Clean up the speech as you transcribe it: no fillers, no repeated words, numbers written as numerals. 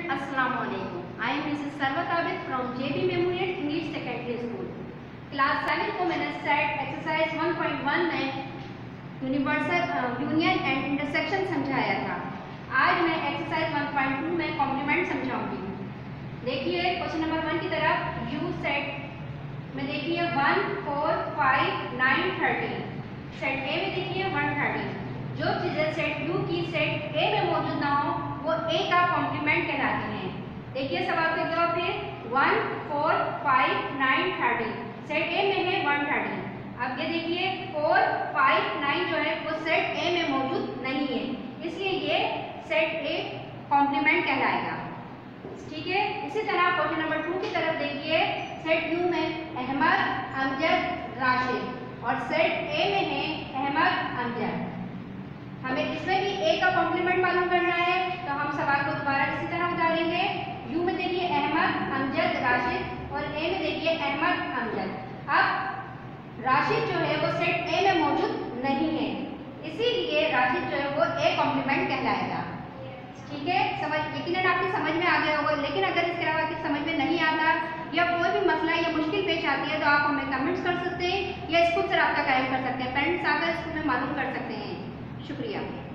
Assalamu alaikum. I am Mrs. Sarwat Abid from JB Memorial English Secondary School. Class 7 को मैंने set exercise 1.1 में universal union and intersection समझाया था। आज मैं एक्सरसाइज 1.2 में कॉम्प्लीमेंट समझाऊंगी। देखिए क्वेश्चन नंबर 1 की तरफ यू सेट में देखिए 1, 4, 5, 9, 13। सेट ए में देखिए 130। जो चीज़ें सेट यू की सेट ए में मौजूद ना हो वो ए का कॉम्प्लीमेंट कहलाती हैं। देखिए सवाल का जवाब है 1, 4, 5, 9, 13। सेट ए में है 130। अब ये देखिए 4, 5, 9 जो है वो सेट ए में मौजूद नहीं है, इसलिए ये सेट ए कॉम्प्लीमेंट कहलाएगा। ठीक है। इसी तरह क्वेश्चन नंबर 2 की तरफ देखिए सेट यू में अहमद, अमजद, राशिद और सेट ए में है अहमद, अमजद। हमें इसमें भी ए का कॉम्प्लीमेंट मालूम करना है, तो हम सवाल को दोबारा इसी तरह उतारेंगे। यू में देखिए अहमद, अमजद, राशिद और ए में देखिए अहमद, अमजद। अब राशिद जो है वो सेट ए में मौजूद नहीं है, इसीलिए राशिद जो है वो ए कॉम्प्लीमेंट कहलाएगा। ठीक है। समझ यकीनन आपकी समझ में आ गया होगा, लेकिन अगर इसके अलावा आपकी समझ में नहीं आता या कोई भी मसला या मुश्किल पेश आती है तो आप हमें कमेंट्स कर सकते हैं या स्कूल से रब्ता कायम कर सकते हैं। पेरेंट्स आकर स्कूल में मालूम कर सकते हैं। शुक्रिया।